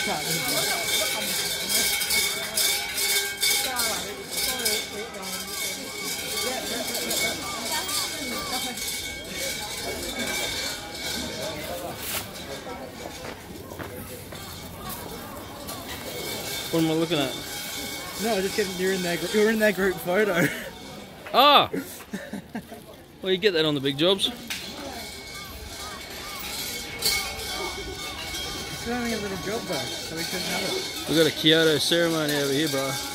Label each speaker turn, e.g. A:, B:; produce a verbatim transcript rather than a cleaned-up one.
A: What am I looking at?
B: No, just kidding. You're in their you're in their group photo.
A: Ah. Well, you get that on the big jobs.
B: He's having a little job though, so we couldn't have it.
A: We've got a Kyoto ceremony over here, bro.